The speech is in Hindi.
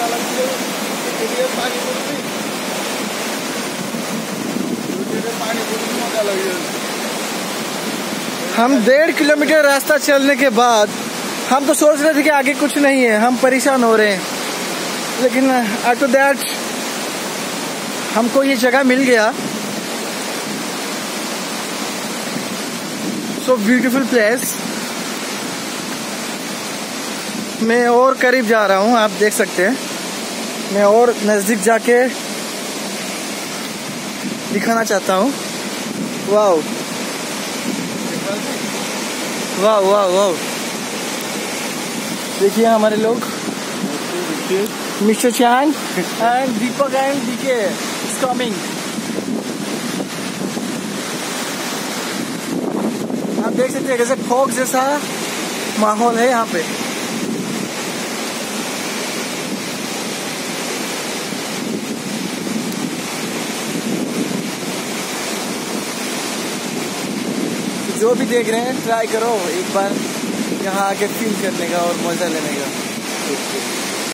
हम 1.5 किलोमीटर रास्ता चलने के बाद हम तो सोच रहे थे कि आगे कुछ नहीं है, हम परेशान हो रहे हैं, लेकिन आफ्टर दैट हमको ये जगह मिल गया। So beautiful place. मैं और करीब जा रहा हूँ, आप देख सकते हैं। मैं और नजदीक जाके दिखाना चाहता हूँ। वाओ वाह वाह वाह, देखिए हमारे लोग, mister Chand and Deepak and DK is coming. आप देख सकते हैं कैसे फॉग जैसा माहौल है यहाँ पे। जो भी देख रहे हैं ट्राई करो एक बार यहाँ आके फील करने का और मजा लेने का।